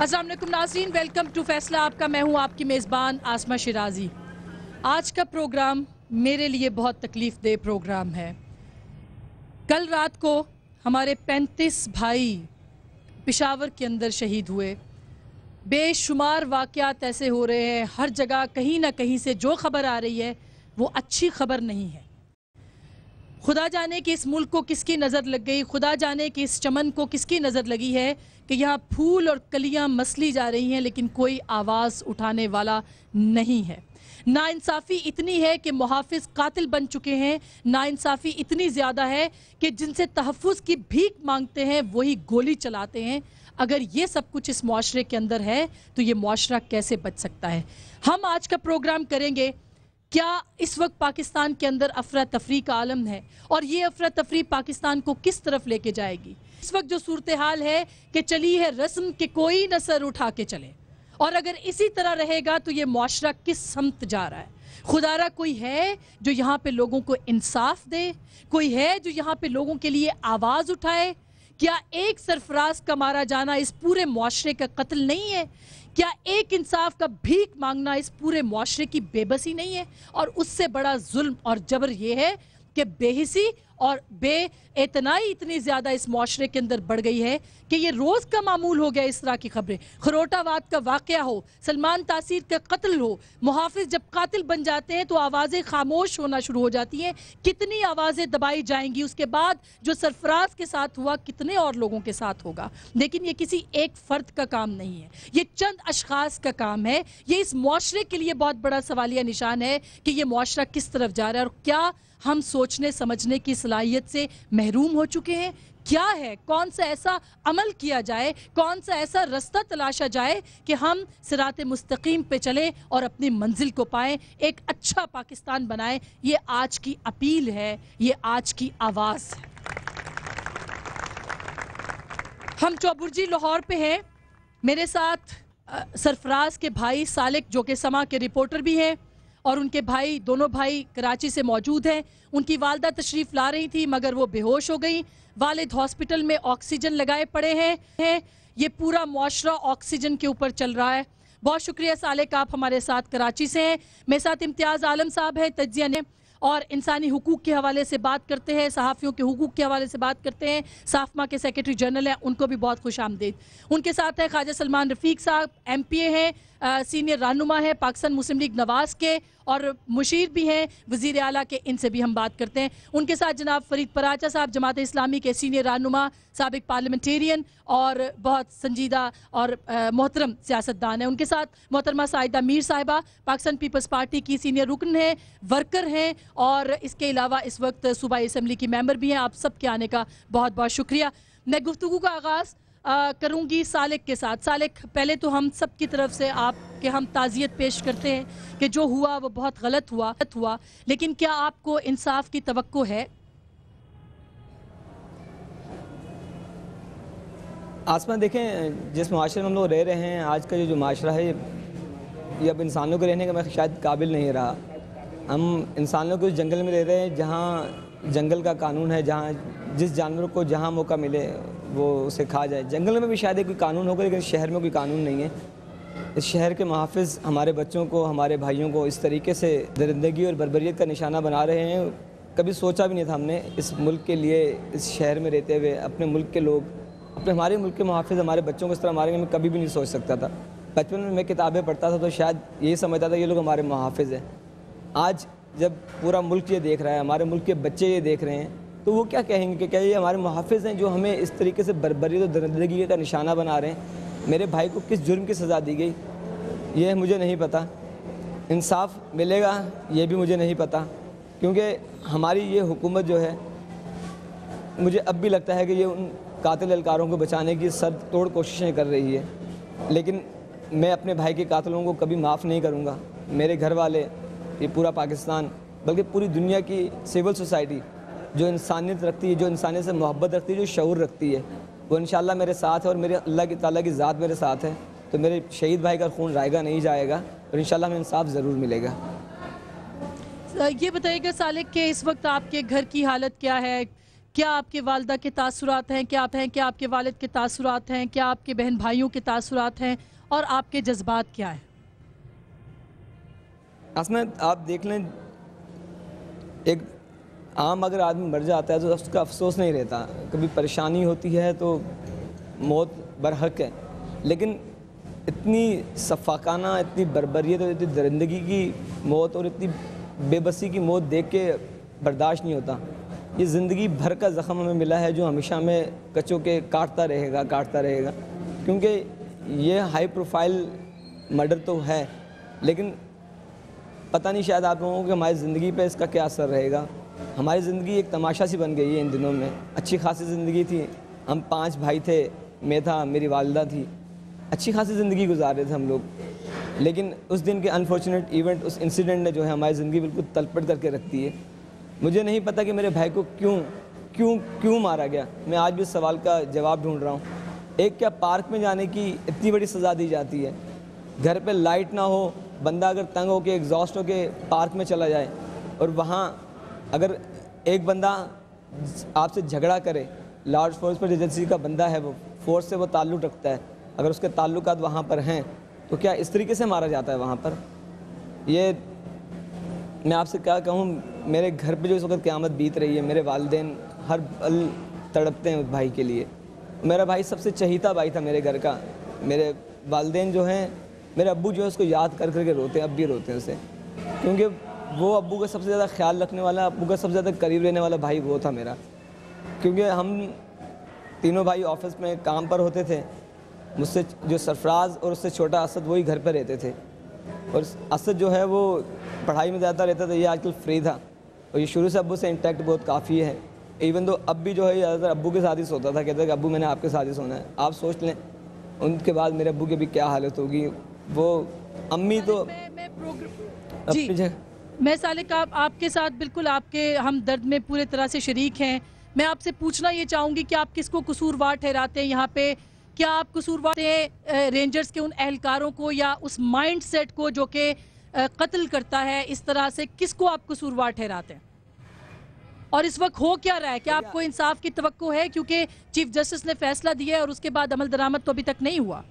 अस्सलाम वालेकुम नाज़रीन, वेलकम टू फैसला आपका। मैं हूं आपकी मेज़बान आसमा शिराजी। आज का प्रोग्राम मेरे लिए बहुत तकलीफ़ दे प्रोग्राम है। कल रात को हमारे 35 भाई पेशावर के अंदर शहीद हुए। बेशुमार वाक़यात ऐसे हो रहे हैं, हर जगह कहीं ना कहीं से जो खबर आ रही है वो अच्छी खबर नहीं है। खुदा जाने कि इस मुल्क को किसकी नज़र लग गई, खुदा जाने कि इस चमन को किसकी नज़र लगी है कि यहाँ फूल और कलियाँ मसली जा रही हैं लेकिन कोई आवाज़ उठाने वाला नहीं है। नाइंसाफ़ी इतनी है कि मुहाफ़िज़ कातिल बन चुके हैं। नाइंसाफ़ी इतनी ज़्यादा है कि जिनसे तहफ़्फ़ुज़ की भीख मांगते हैं वही गोली चलाते हैं। अगर ये सब कुछ इस मुआशरे के अंदर है तो ये मुआशरा कैसे बच सकता है? हम आज का प्रोग्राम करेंगे क्या इस वक्त पाकिस्तान के अंदर अफरा तफरी का आलम है और ये अफरा तफरी पाकिस्तान को किस तरफ लेके जाएगी। इस वक्त जो सूरत हाल है कि चली है रस्म के कोई न सर उठा के चले, और अगर इसी तरह रहेगा तो ये मुआशरा किस समत जा रहा है। खुदारा कोई है जो यहाँ पे लोगों को इंसाफ दे, कोई है जो यहाँ पे लोगों के लिए आवाज़ उठाए। क्या एक सरफराज का मारा जाना इस पूरे मुआशरे का कत्ल नहीं है? क्या एक इंसाफ का भीख मांगना इस पूरे मुआशरे की बेबसी नहीं है? और उससे बड़ा जुल्म और जबर यह है कि बेहिसी और बेइतनाई इतनी ज़्यादा इस मुआशरे के अंदर बढ़ गई है कि ये रोज़ का मामूल हो गया। इस तरह की खबरें, खरोटावाद का वाक़या हो, सलमान तासीर का कत्ल हो, मुहाफ़िज़ जब कातिल बन जाते हैं तो आवाज़ें खामोश होना शुरू हो जाती हैं। कितनी आवाज़ें दबाई जाएंगी? उसके बाद जो सरफराज के साथ हुआ कितने और लोगों के साथ होगा। लेकिन ये किसी एक फ़र्द का काम नहीं है, ये चंद अशख़ास का काम है। ये इस मुआशरे के लिए बहुत बड़ा सवालिया निशान है कि ये मुआशरा किस तरफ जा रहा है और क्या हम सोचने समझने की सलाहियत से महरूम हो चुके हैं। क्या है, कौन सा ऐसा अमल किया जाए, कौन सा ऐसा रास्ता तलाशा जाए कि हम सिराते मुस्तकीम पे चलें और अपनी मंजिल को पाएं, एक अच्छा पाकिस्तान बनाएं। ये आज की अपील है, ये आज की आवाज़ है। हम चौबुर्जी लाहौर पे हैं। मेरे साथ सरफराज के भाई सालिक जो कि समा के रिपोर्टर भी हैं और उनके भाई, दोनों भाई कराची से मौजूद हैं। उनकी वालदा तशरीफ़ ला रही थी मगर वो बेहोश हो गई। वालिद हॉस्पिटल में ऑक्सीजन लगाए पड़े हैं। ये पूरा मुआशरा ऑक्सीजन के ऊपर चल रहा है। बहुत शुक्रिया सालिक, आप हमारे साथ कराची से हैं। मेरे साथ इम्तियाज़ आलम साहब हैं, तज्जिया ने और इंसानी हुकूक के हवाले से बात करते हैं, सहाफ़ियों के हुकूक के हवाले से बात करते हैं। साफमा के सेक्रेटरी जनरल हैं, उनको भी बहुत खुश आमदीद। उनके साथ है ख्वाजा सलमान रफ़ीक साहब, MPA हैं, सीनियर रहनुमा है पाकिस्तान मुस्लिम लीग नवाज़ के और मुशीर भी हैं वज़ीर आला के। इनसे भी हम बात करते हैं। उनके साथ जनाब फरीद पराचा साहब, जमात इस्लामी के सीनियर रहनुमा, साबिक पार्लियामेंटेरियन और बहुत संजीदा और मोहतरम सियासतदान है। उनके साथ मोहतरमा साहिदा मीर साहिबा, पाकिस्तान पीपल्स पार्टी की सीनियर रुकन हैं, वर्कर हैं और इसके अलावा इस वक्त सूबाई असम्बली की मेंबर भी हैं। आप सब के आने का बहुत बहुत शुक्रिया। मैं गुफ्तगू का आगाज़ करूंगी सालिक के साथ। सालिक, पहले तो हम सब की तरफ से आपके हम ताज़ियत पेश करते हैं कि जो हुआ वो बहुत गलत हुआ, लेकिन क्या आपको इंसाफ की तवक्को है? आसमान, देखें, जिस माशरे में हम लोग रह रहे हैं आज का जो माशरा है ये अब इंसानों के रहने का मैं शायद काबिल नहीं रहा। हम इंसानों के उस जंगल में रह रहे हैं जहाँ जंगल का कानून है, जहाँ जिस जानवर को जहाँ मौका मिले वो उसे खा जाए। जंगल में भी शायद कोई कानून होगा लेकिन शहर में कोई कानून नहीं है। इस शहर के मुहाफ़िज़ हमारे बच्चों को, हमारे भाइयों को इस तरीके से दरिंदगी और बर्बरियत का निशाना बना रहे हैं। कभी सोचा भी नहीं था हमने इस मुल्क के लिए, इस शहर में रहते हुए अपने मुल्क के लोग, हमारे मुल्क के मुहाफ़िज़ हमारे बच्चों को इस तरह मारेंगे। मैं कभी भी नहीं सोच सकता था। बचपन में मैं किताबें पढ़ता था तो शायद यही समझता था ये लोग हमारे मुहाफ़िज़ हैं। आज जब पूरा मुल्क ये देख रहा है, हमारे मुल्क के बच्चे ये देख रहे हैं, तो वो क्या कहेंगे कि क्या ये हमारे मुहाफ़िज़ हैं जो हमें इस तरीके से बर्बरियत और दरिंदगी का निशाना बना रहे हैं। मेरे भाई को किस जुर्म की सज़ा दी गई ये मुझे नहीं पता। इंसाफ मिलेगा ये भी मुझे नहीं पता, क्योंकि हमारी ये हुकूमत जो है, मुझे अब भी लगता है कि ये उन कातिल एहलकारों को बचाने की सर तोड़ कोशिशें कर रही है। लेकिन मैं अपने भाई के कातिलों को कभी माफ़ नहीं करूँगा। मेरे घर वाले, ये पूरा पाकिस्तान, बल्कि पूरी दुनिया की सिविल सोसाइटी जो इंसानियत रखती है, जो इंसानियत से मोहब्बत रखती है, जो शऊर रखती है, वो इंशाल्लाह मेरे साथ है और मेरे अल्लाह की ताला की ज़ात मेरे साथ है। तो मेरे शहीद भाई का खून रायगा नहीं जाएगा और इंशाल्लाह हमें इंसाफ ज़रूर मिलेगा। ये बताइएगा सालिक के इस वक्त आपके घर की हालत क्या है? क्या आपके वालिदा के तासुरात हैं, क्या आपके वालिद के तासुरात हैं, क्या आपके बहन भाइयों के तासुरात हैं और आपके जज्बात क्या हैं? आसमा, आप देख लें, एक आम अगर आदमी मर जाता है तो उसका अफसोस नहीं रहता, कभी परेशानी होती है तो मौत बरहक है, लेकिन इतनी सफाकाना, इतनी बर्बरियत और इतनी दरिंदगी की मौत और इतनी बेबसी की मौत देख के बर्दाश्त नहीं होता। ये ज़िंदगी भर का ज़ख़म हमें मिला है जो हमेशा हमें कचों के काटता रहेगा, क्योंकि ये हाई प्रोफाइल मर्डर तो है, लेकिन पता नहीं शायद आप लोगों को हमारी ज़िंदगी पे इसका क्या असर रहेगा। हमारी ज़िंदगी एक तमाशा सी बन गई है इन दिनों में। अच्छी खासी ज़िंदगी थी, हम 5 भाई थे, मैं था, मेरी वालिदा थी, अच्छी खासी ज़िंदगी गुजार रहे थे हम लोग, लेकिन उस दिन के अनफॉर्चुनेट इवेंट, उस इंसिडेंट ने जो है हमारी ज़िंदगी बिल्कुल तलपट करके रखती है। मुझे नहीं पता कि मेरे भाई को क्यों मारा गया। मैं आज भी इस सवाल का जवाब ढूंढ रहा हूँ। एक क्या पार्क में जाने की इतनी बड़ी सज़ा दी जाती है, घर पे लाइट ना हो, बंदा अगर तंग हो के एग्जॉस्ट हो के पार्क में चला जाए और वहाँ अगर एक बंदा आपसे झगड़ा करे, लॉ एनफोर्समेंट एजेंसी का बंदा है, वो फोर्स से वो ताल्लुक़ रखता है, अगर उसके ताल्लुकात वहाँ पर हैं तो क्या इस तरीके से मारा जाता है वहाँ पर? ये मैं आपसे क्या कहूँ, मेरे घर पे जो इस वक्त क़यामत बीत रही है, मेरे वालिदैन हर पल तड़पते हैं उस भाई के लिए। मेरा भाई सबसे चहीता भाई था मेरे घर का। मेरे वालिदैन जो हैं, मेरे अब्बू जो है उसको याद कर के रोते हैं, अब भी रोते हैं उसे, क्योंकि वो अब्बू का सबसे ज़्यादा ख्याल रखने वाला, अब्बू का सबसे ज़्यादा करीब रहने वाला भाई वो था मेरा। क्योंकि हम तीनों भाई ऑफिस में काम पर होते थे, मुझसे जो सरफराज और उससे छोटा असद वही घर पर रहते थे, और असद जो है वो पढ़ाई में ज़्यादा रहता था, ये आजकल फ्री था, और ये शुरू से अब्बू से इंटैक्ट बहुत काफ़ी है। इवन तो अब भी जो है ज़्यादातर अब्बू के साथ ही सोता था, कहता था कि अब्बू मैंने आपके साथ ही सोना है। आप सोच लें उनके बाद मेरे अब्बू की भी क्या हालत होगी। वो अम्मी तो अपनी जगह। मैं सालिक आपके साथ बिल्कुल आपके हम दर्द में पूरे तरह से शरीक हैं। मैं आपसे पूछना ये चाहूँगी कि आप किसको कसूरवार ठहराते हैं यहाँ पे? क्या आप कसूरवार हैं रेंजर्स के उन एहलकारों को या उस माइंड सेट को जो कि कत्ल करता है इस तरह से, किसको आप कसूरवार ठहराते हैं? और इस वक्त हो क्या रहा है? क्या आपको इंसाफ की तवक्को है? क्योंकि चीफ जस्टिस ने फैसला दिया है और उसके बाद अमल दरामद तो अभी तक नहीं हुआ।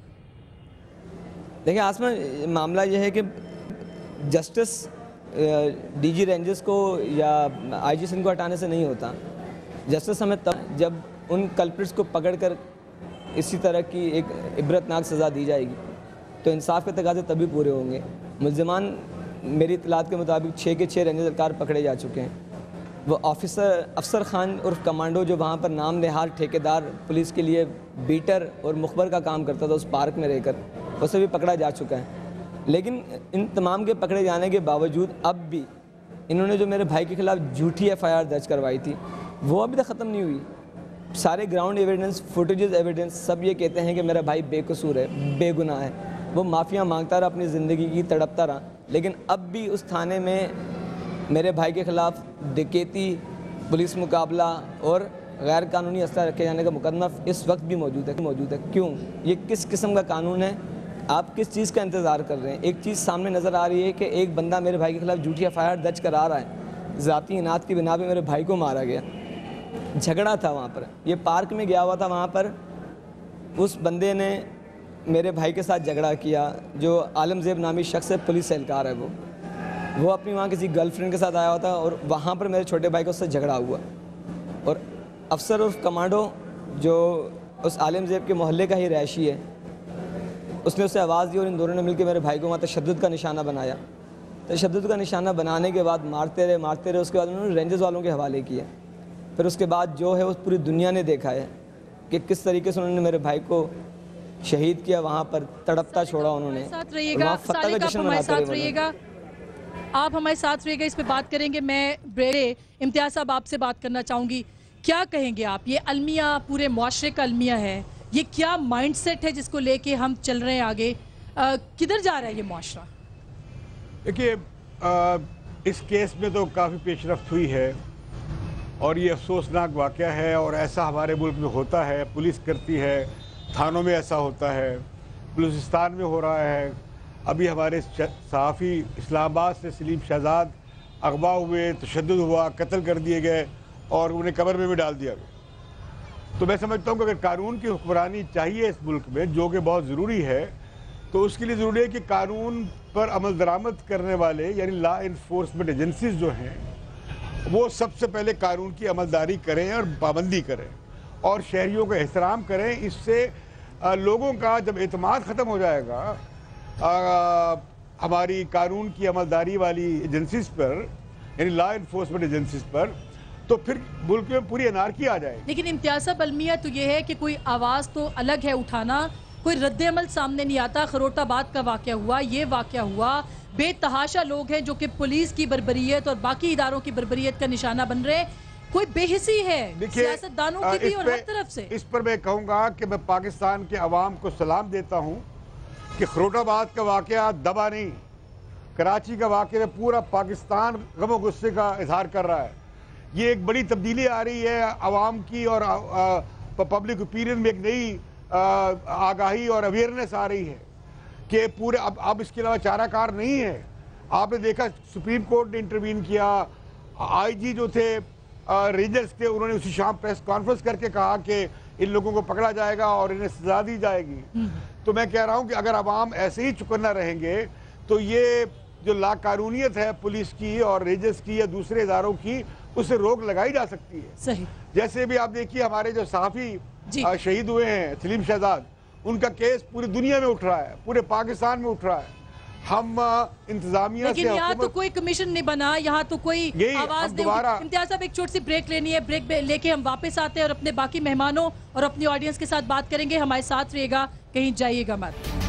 देखिए आसमा, मामला यह है कि जस्टिस डीजी रेंजर्स को या आईजी सिंह को हटाने से नहीं होता। जस्टिस हमें तब जब उन कल्प्रिट्स को पकड़कर इसी तरह की एक इबरतनाक सज़ा दी जाएगी तो इंसाफ के तकाज़े तभी पूरे होंगे। मुल्ज़िमान मेरी इत्तलात के मुताबिक 6 के 6 रेंजर सरकार पकड़े जा चुके हैं। वो अफसर खान उर्फ कमांडो जो वहाँ पर नाम निहाल ठेकेदार पुलिस के लिए बीटर और मुखबर का काम करता था उस पार्क में रहकर, उसे भी पकड़ा जा चुका है। लेकिन इन तमाम के पकड़े जाने के बावजूद अब भी इन्होंने जो मेरे भाई के ख़िलाफ़ झूठी FIR दर्ज करवाई थी वो अभी तक ख़त्म नहीं हुई। सारे ग्राउंड एविडेंस, फुटेजेस एविडेंस सब ये कहते हैं कि मेरा भाई बेकसूर है, बेगुनाह है। वो माफ़िया मांगता रहा, अपनी ज़िंदगी की तड़पता रहा, लेकिन अब भी उस थाने में मेरे भाई के ख़िलाफ़ डकैती, पुलिस मुकाबला और गैर कानूनी असला रखे जाने का मुकदमा इस वक्त भी मौजूद है। क्यों? ये किस किस्म का कानून है? आप किस चीज़ का इंतज़ार कर रहे हैं? एक चीज़ सामने नज़र आ रही है कि एक बंदा मेरे भाई के ख़िलाफ़ झूठी FIR दर्ज करा रहा है, ज़ाती इनात की बिना पे मेरे भाई को मारा गया। झगड़ा था वहाँ पर, ये पार्क में गया हुआ था, वहाँ पर उस बंदे ने मेरे भाई के साथ झगड़ा किया, जो आलमज़ेब नामी शख्स है, पुलिस एहलकार है। वो अपनी वहाँ किसी गर्लफ्रेंड के साथ आया हुआ था और वहाँ पर मेरे छोटे भाई का उससे झगड़ा हुआ, और अफसर उर्फ कमांडो जो उस आलमज़ेब के मोहल्ले का ही रहायशी है, उसने उसे आवाज़ दी और इन दोनों ने मिलकर मेरे भाई को वहाँ तशद्दुद का निशाना बनाया। तशद्दुद का निशाना बनाने के बाद मारते रहे, उसके बाद उन्होंने रेंजर्स वालों के हवाले किया। फिर उसके बाद जो है वो पूरी दुनिया ने देखा है कि किस तरीके से उन्होंने मेरे भाई को शहीद किया, वहाँ पर तड़पता छोड़ा उन्होंने। साथ रहिएगा, आप हमारे साथ रहिएगा, इस पे बात करेंगे। मैं इम्तियाज़ साहब आपसे बात करना चाहूँगी, क्या कहेंगे आप? ये अलमिया पूरे मुआशरे का अलमिया है, ये क्या माइंडसेट है जिसको लेके हम चल रहे हैं आगे? किधर जा रहा है ये मुआशरा? देखिए, इस केस में तो काफ़ी पेशरफ्त हुई है और ये अफसोसनाक वाक़या है, और ऐसा हमारे मुल्क में होता है, पुलिस करती है, थानों में ऐसा होता है, बलूचिस्तान में हो रहा है। अभी हमारे सहाफ़ी इस्लामाबाद से सलीम शहजाद अगवा हुए, तशद्दुद हुआ, कत्ल कर दिए गए, और उन्हें कब्र में भी डाल दिया गया। तो मैं समझता हूँ कि अगर कानून की हुक्मरानी चाहिए इस मुल्क में, जो कि बहुत ज़रूरी है, तो उसके लिए ज़रूरी है कि कानून पर अमल दरामद करने वाले यानी लॉ इन्फोर्समेंट एजेंसीज जो हैं वो सबसे पहले कानून की अमलदारी करें और पाबंदी करें और शहरियों का एहतराम करें। इससे लोगों का जब एतमाद ख़त्म हो जाएगा हमारी कानून की अमलदारी वाली एजेंसीज पर यानी लॉ इन्फोर्समेंट एजेंसीज पर, तो फिर मुल्क में पूरी अनारकी आ जाएगी। लेकिन इम्तियाज़ साहब, अलमिया तो ये है कि कोई आवाज़ तो अलग है उठाना, कोई रद्द-ए-अमल सामने नहीं आता। खरोटाबाद का वाक़या हुआ, ये वाक़या हुआ, बेतहाशा लोग हैं जो कि पुलिस की बर्बरियत और बाकी इदारों की बर्बरियत का निशाना बन रहे हैं। कोई बेहिसी है सियासतदानों की भी और हर तरफ से। इस पर मैं कहूँगा कि मैं पाकिस्तान के अवाम को सलाम देता हूँ कि खरोटाबाद का वाक़या दबा नहीं, कराची का वाक़या पूरा पाकिस्तान गम और गुस्से का इजहार कर रहा है। ये एक बड़ी तब्दीली आ रही है अवाम की और पब्लिक ओपिनियन में एक नई आगाही और अवेयरनेस आ रही है कि पूरे अब इसके अलावा चाराकार नहीं है। आपने देखा सुप्रीम कोर्ट ने इंटरवीन किया, आईजी जो थे रेंजर्स थे उन्होंने उसी शाम प्रेस कॉन्फ्रेंस करके कहा कि इन लोगों को पकड़ा जाएगा और इन्हें सजा दी जाएगी। तो मैं कह रहा हूं कि अगर अवाम ऐसे ही चुकन्ना रहेंगे तो ये जो लाकानूनियत है पुलिस की और रेंजर्स की या दूसरे इदारों की, उससे रोक लगाई जा सकती है। सही। जैसे भी आप देखिए हमारे जो सहाफ़ी शहीद हुए हैं सलीम शहजाद, उनका केस पूरी दुनिया में उठ रहा है, पूरे पाकिस्तान में उठ रहा है। हम इंतजामिया से, लेकिन यहाँ तो कोई कमीशन नहीं बना, यहाँ तो कोई आवाज नहीं। इम्तियाज़ साहब, एक छोटी सी ब्रेक लेनी है, ब्रेक लेके हम वापस आते हैं और अपने बाकी मेहमानों और अपनी ऑडियंस के साथ बात करेंगे। हमारे साथ रहिएगा, कहीं जाइएगा मत।